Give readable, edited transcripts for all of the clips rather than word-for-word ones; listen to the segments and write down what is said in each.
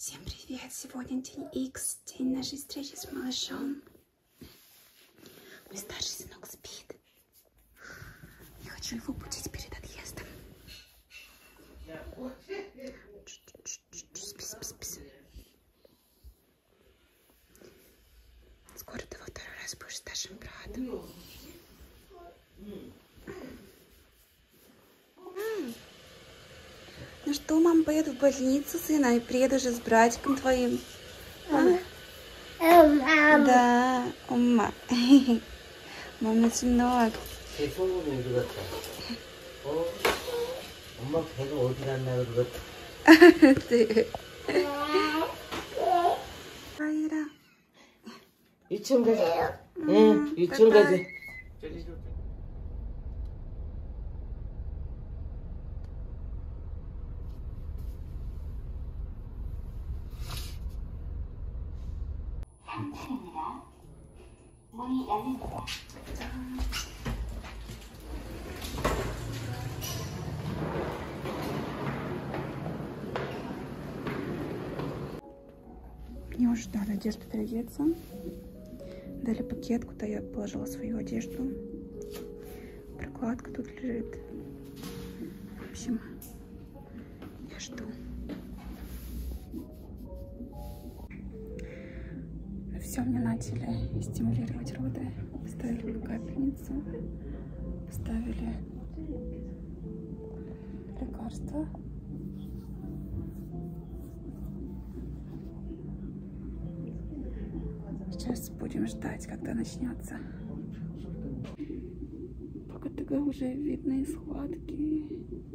Всем привет! Сегодня день X, день нашей встречи с малышом. Мой старший сынок спит. Я хочу его будить перед отъездом. Спи. Скоро ты во второй раз будешь старшим братом. Ну что, мама поеду в больницу, сына, и приеду же с братиком твоим. Да, 엄마. Мама, сынок. 제 소문이 그러겠다. 엄마 배가 어디 갔나 그러겠다. 아이라. 유치원 가자. 응, 유치원 가자. 상층입니다. 문이 열립니다. Мне уже дали одежду переодеться. Дали пакет, куда я положила свою одежду. Прокладка тут лежит. В общем, я жду. Все, мне начали стимулировать роды. Поставили капельницу. Поставили лекарства. Сейчас будем ждать, когда начнется. По КТГ уже видны схватки.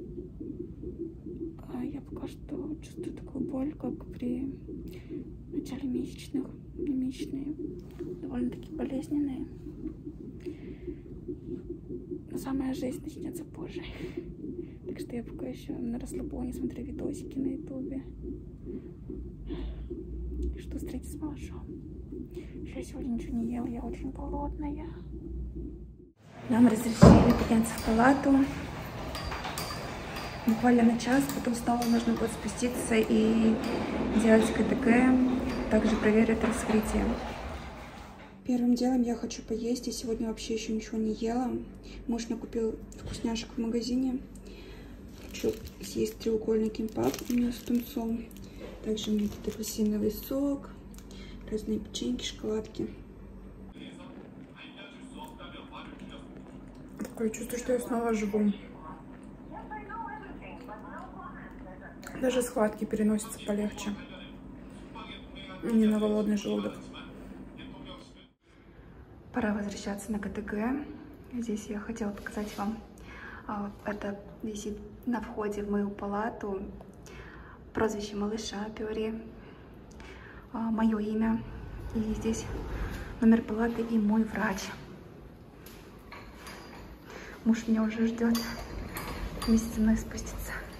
А я пока что чувствую такую боль, как при начале месячных. Месячные довольно-таки болезненные. Но самая жизнь начнется позже. Так что я пока еще на расслабоне смотрю видосики на ютубе. Что встретить с малышом. Я сегодня ничего не ела, я очень голодная. Нам разрешили подняться в палату буквально на час, потом снова нужно будет спуститься и делать КТГ, также проверить раскрытие. Первым делом я хочу поесть, я сегодня вообще еще ничего не ела. Муж накупил вкусняшек в магазине. Хочу съесть треугольный кимбап у меня с тунцом. Также у меня тут апельсиновый сок, разные печеньки, шоколадки. Такое чувство, что я снова живу. Даже схватки переносятся полегче. Не на голодный желудок. Пора возвращаться на КТГ. Здесь я хотела показать вам. Это висит на входе в мою палату. Прозвище малыша Пёри. Мое имя. И здесь номер палаты и мой врач. Муж меня уже ждет. Вместе со мной спустится.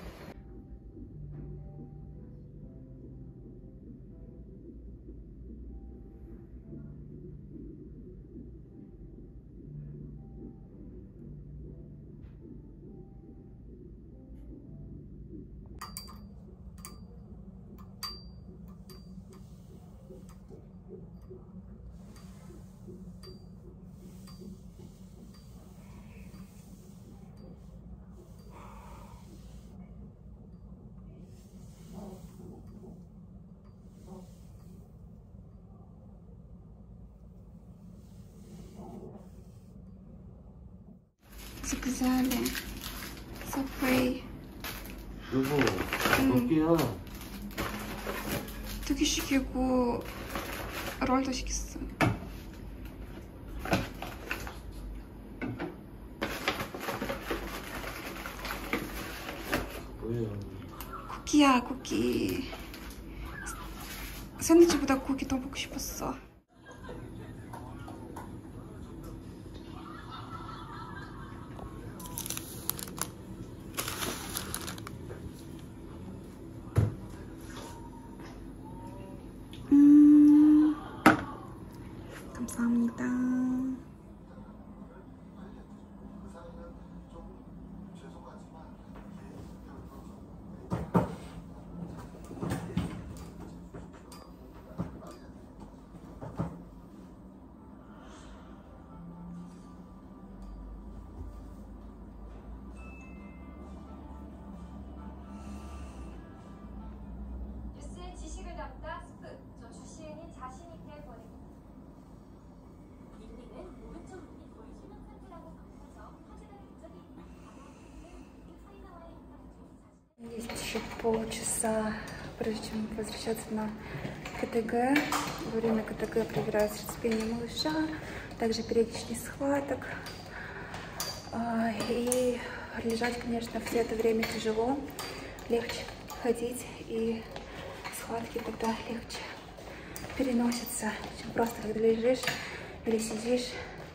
Заказали Subway. 여보, 여기야. 두 개 시키고 롤도 시켰어. 뭐야? 쿠키야, 쿠키. 샌드위치보다 쿠키 더 먹고 싶었어. 감사합니다. еще полчаса, прежде чем возвращаться на КТГ. Во время КТГ проверяю сердцебиение малыша, также периодичность схваток. И лежать, конечно, все это время тяжело. Легче ходить, и схватки тогда легче переносятся, чем просто когда лежишь или сидишь.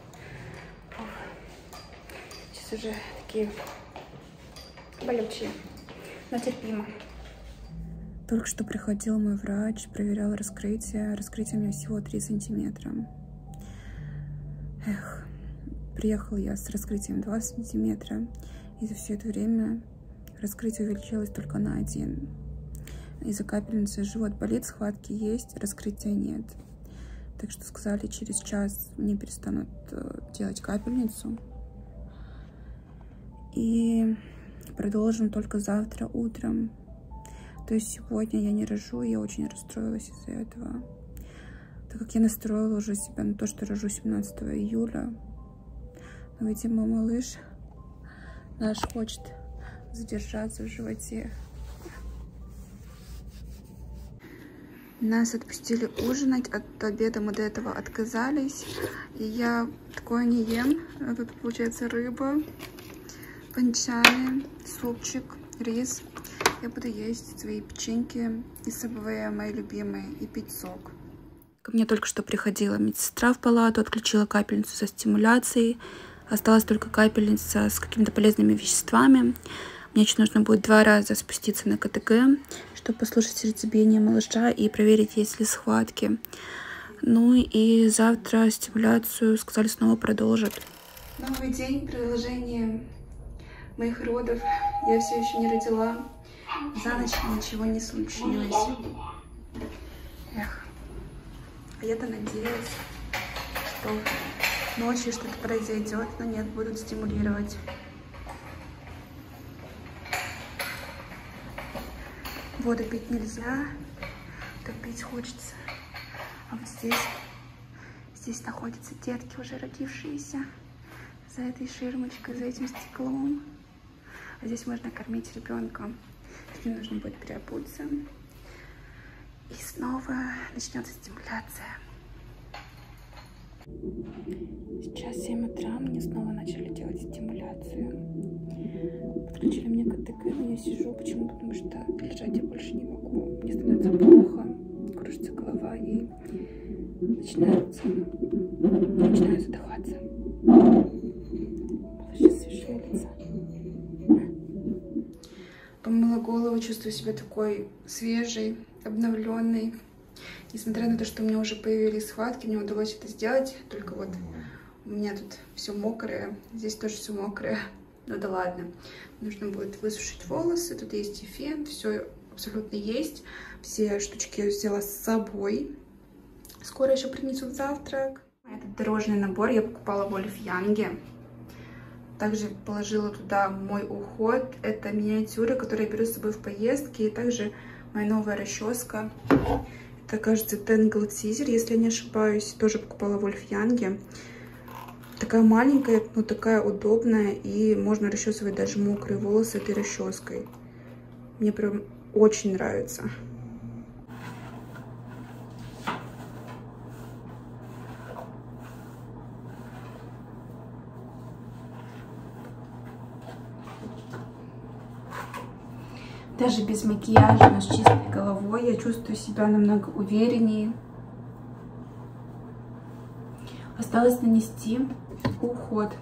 Сейчас уже такие болючие, но терпимо. Только что приходил мой врач, проверял раскрытие. Раскрытие у меня всего 3 сантиметра. Эх, приехала я с раскрытием 2 сантиметра, и за все это время раскрытие увеличилось только на 1. Из-за капельницы живот болит, схватки есть, раскрытия нет. Так что сказали, через час мне перестанут делать капельницу. И продолжим только завтра утром. То есть сегодня я не рожу, я очень расстроилась из-за этого. Так как я настроила уже себя на то, что рожу 17 июля. Но, видимо, малыш наш хочет задержаться в животе. Нас отпустили ужинать, от обеда мы до этого отказались. И я такое не ем. Тут получается рыба, панчани, супчик, рис. Я буду есть свои печеньки и сабве, мои любимые, и пить сок. Ко мне только что приходила медсестра в палату, отключила капельницу со стимуляцией. Осталась только капельница с какими-то полезными веществами. Мне еще нужно будет 2 раза спуститься на КТГ, чтобы послушать сердцебиение малыша и проверить, есть ли схватки. Ну и завтра стимуляцию, сказали, снова продолжат. Новый день, продолжение моих родов. Я все еще не родила. За ночь ничего не случилось. Эх. А я-то надеялась, что ночью что-то произойдет, но нет, будут стимулировать. Воду пить нельзя, так пить хочется. А вот здесь находятся детки, уже родившиеся, за этой ширмочкой, за этим стеклом. А здесь можно кормить ребенка. Теперь нужно будет переобуться. И снова начнется стимуляция. Сейчас 7 утра, мне снова начали делать стимуляцию. Подключили мне КТГ, но я сижу. Почему? Потому что лежать я больше не могу. Мне становится плохо, кружится голова и начинаю задыхаться. Сейчас шевелится. Помыла голову, чувствую себя такой свежей, обновленной. Несмотря на то, что у меня уже появились схватки, мне удалось это сделать. Только вот у меня тут все мокрое, здесь тоже все мокрое. Ну да ладно. Нужно будет высушить волосы. Тут есть и фен, все абсолютно есть. Все штучки я взяла с собой. Скоро еще принесут завтрак. Этот дорожный набор я покупала в Вольфьянге. Также положила туда мой уход. Это миниатюры, которые я беру с собой в поездки. И также моя новая расческа. Это, кажется, Tangle Teaser, если я не ошибаюсь. Тоже покупала в Вольфьянге. Такая маленькая, но такая удобная. И можно расчесывать даже мокрые волосы этой расческой. Мне прям очень нравится. Даже без макияжа, но с чистой головой я чувствую себя намного увереннее. Осталось нанести уход.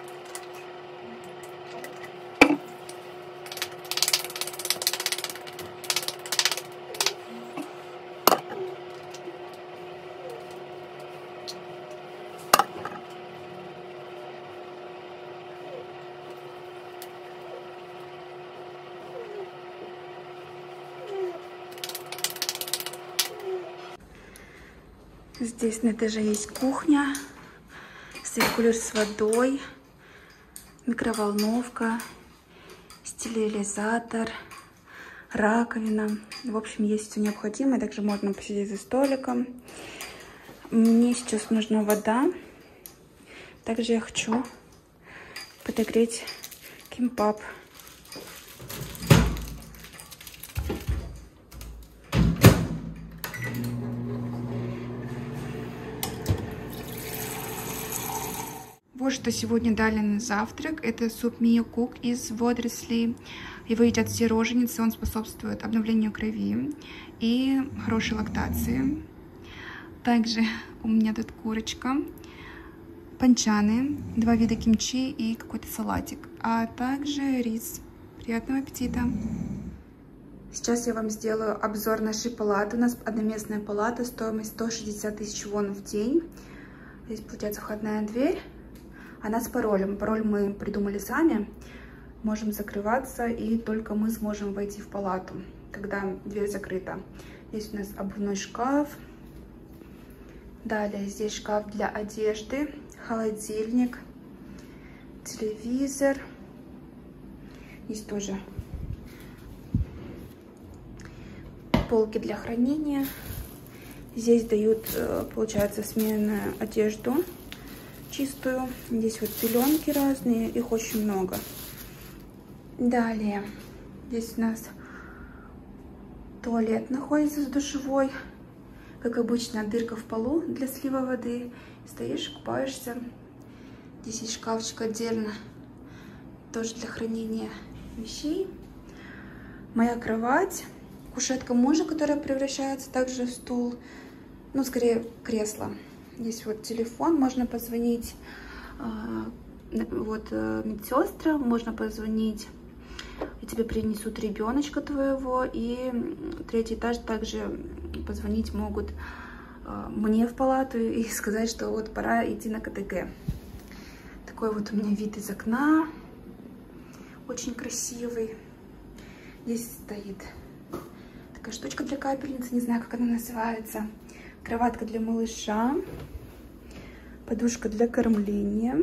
Здесь на этаже есть кухня, циркулер с водой, микроволновка, стерилизатор, раковина. В общем, есть все необходимое. Также можно посидеть за столиком. Мне сейчас нужна вода. Также я хочу подогреть кимпап. Вот что сегодня дали на завтрак. Это суп Мио-Кук из водорослей. Его едят все роженицы, он способствует обновлению крови и хорошей лактации. Также у меня тут курочка, панчаны, 2 вида кимчи и какой-то салатик, а также рис. Приятного аппетита! Сейчас я вам сделаю обзор нашей палаты. У нас одноместная палата, стоимость 160 тысяч вон в день. Здесь получается входная дверь. Она с паролем. Пароль мы придумали сами. Можем закрываться, и только мы сможем войти в палату, когда дверь закрыта. Здесь у нас обувной шкаф. Далее здесь шкаф для одежды, холодильник, телевизор. Здесь тоже полки для хранения. Здесь дают, получается, сменную одежду чистую. Здесь вот пеленки разные, их очень много. Далее здесь у нас туалет находится с душевой. Как обычно, дырка в полу для слива воды. Стоишь, купаешься. Здесь есть шкафчик отдельно, тоже для хранения вещей. Моя кровать, кушетка мужа, которая превращается также в стул, ну, скорее, кресло. Здесь вот телефон, можно позвонить вот медсестрам, можно позвонить, и тебе принесут ребеночка твоего, и 3-й этаж также позвонить могут мне в палату и сказать, что вот пора идти на КТГ. Такой вот у меня вид из окна, очень красивый. Здесь стоит такая штучка для капельницы, не знаю, как она называется. Кроватка для малыша, подушка для кормления.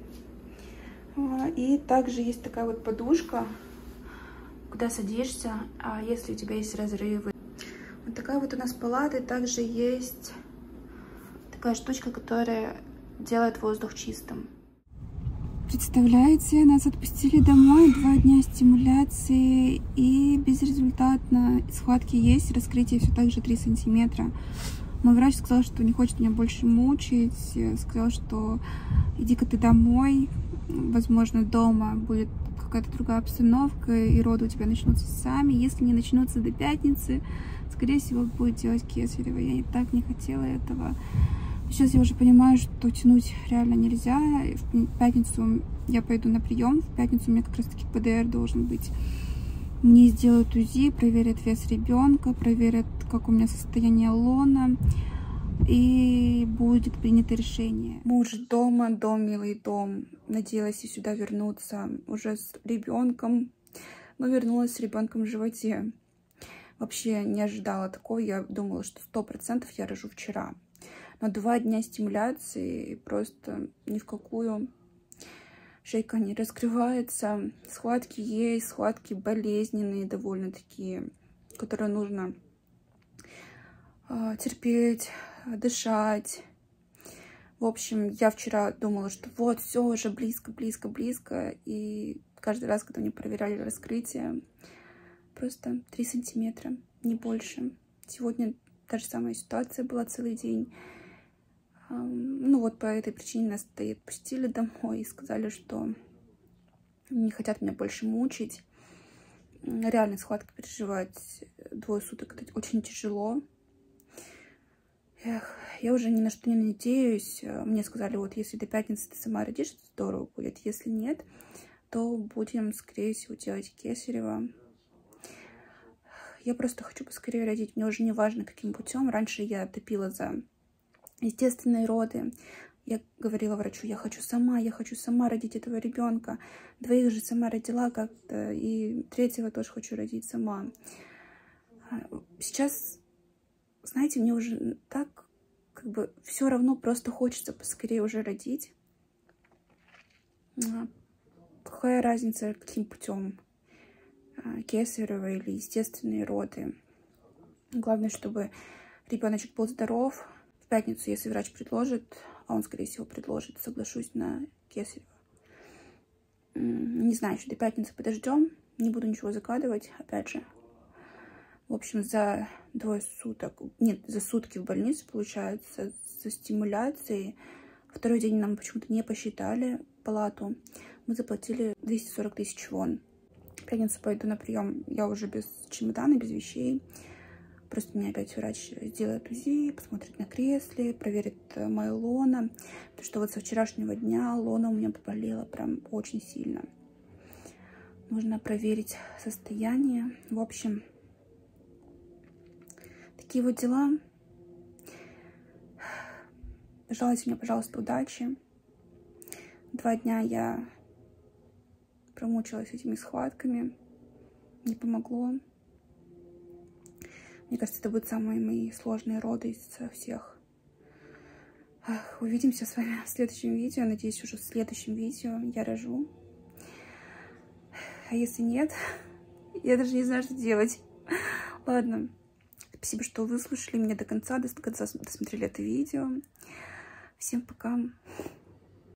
И также есть такая вот подушка, куда садишься, если у тебя есть разрывы. Вот такая вот у нас палата. И также есть такая штучка, которая делает воздух чистым. Представляете, нас отпустили домой, 2 дня стимуляции, и безрезультатно. Схватки есть, раскрытие все так же 3 сантиметра. Мой врач сказал, что не хочет меня больше мучить, сказал, что иди-ка ты домой, возможно, дома будет какая-то другая обстановка, и роды у тебя начнутся сами. Если не начнутся до пятницы, скорее всего, будет делать кесарево. Я и так не хотела этого. Сейчас я уже понимаю, что тянуть реально нельзя. В пятницу я пойду на прием, в пятницу у меня как раз-таки ПДР должен быть. Мне сделают УЗИ, проверят вес ребенка, проверят, как у меня состояние лона, и будет принято решение. Муж дома, дом, милый дом. Надеялась и сюда вернуться уже с ребенком, но вернулась с ребенком в животе. Вообще не ожидала такого, я думала, что 100% я рожу вчера. Но 2 дня стимуляции, просто ни в какую. Шейка не раскрывается, схватки есть, схватки болезненные довольно-таки, которые нужно терпеть, дышать. В общем, я вчера думала, что вот, все уже близко, близко, близко. И каждый раз, когда мне проверяли раскрытие, просто 3 сантиметра, не больше. Сегодня та же самая ситуация была целый день. Ну вот по этой причине нас отпустили домой и сказали, что не хотят меня больше мучить. Реально схватки переживать 2 суток — это очень тяжело. Эх, я уже ни на что не надеюсь. Мне сказали, вот если до пятницы ты сама родишь, то здорово будет. Если нет, то будем, скорее всего, делать кесарево. Я просто хочу поскорее родить. Мне уже не важно, каким путем. Раньше я топила за естественные роды. Я говорила врачу, я хочу сама родить этого ребенка. 2 же сама родила как-то, и 3-го тоже хочу родить сама. Сейчас, знаете, мне уже так, как бы, все равно, просто хочется поскорее уже родить. Какая разница, каким путем? Кесарево или естественные роды. Главное, чтобы ребеночек был здоров. В пятницу, если врач предложит, а он, скорее всего, предложит, соглашусь на кесарево. Не знаю, еще до пятницы подождем. Не буду ничего загадывать, опять же. В общем, за 2 суток, нет, за сутки в больнице, получается, со стимуляцией Второй день нам почему-то не посчитали палату. Мы заплатили 240 тысяч вон. В пятницу пойду на прием. Я уже без чемодана, без вещей. Просто мне опять врач сделает УЗИ, посмотрит на кресле, проверит мою лоно. Потому что вот со вчерашнего дня лоно у меня поболело прям очень сильно. Нужно проверить состояние. В общем, такие вот дела. Пожелайте мне, пожалуйста, удачи. 2 дня я промучилась этими схватками. Не помогло. Мне кажется, это будут самые мои сложные роды из всех. Увидимся с вами в следующем видео. Надеюсь, уже в следующем видео я рожу. А если нет, я даже не знаю, что делать. Ладно. Спасибо, что выслушали меня до конца досмотрели это видео. Всем пока.